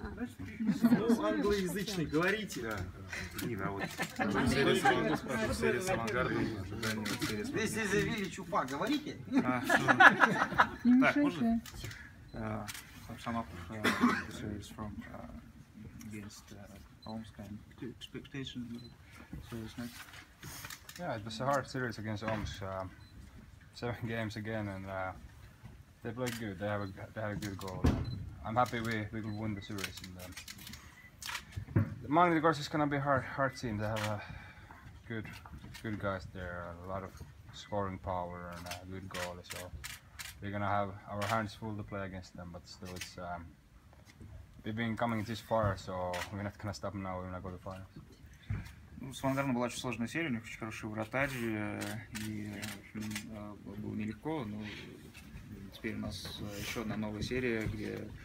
Ну, англоязычный, говорите. Да. Нина, вот. Серия с Авангардом, спрашиваю, серия с Авангардом, ожидание от серии с Авангардом. Здесь заявили Чупа, говорите? Так, можно? Some of the series from against Omsk and expectation series next. Yeah, it was a hard series against Omsk. 7 games again, and they played good. They had a good goal. I'm happy we could win the series. And, Magni, of course, is gonna be a hard team. They have good guys there, a lot of scoring power and a good goalie. So we're gonna have our hands full to play against them. But still, it's we've been coming this far, so we're not gonna stop now. We're gonna go to finals. С Авангардом была очень сложная серия, у них очень хороший вратарь, и было нелегко, но теперь у нас еще одна новая серия, где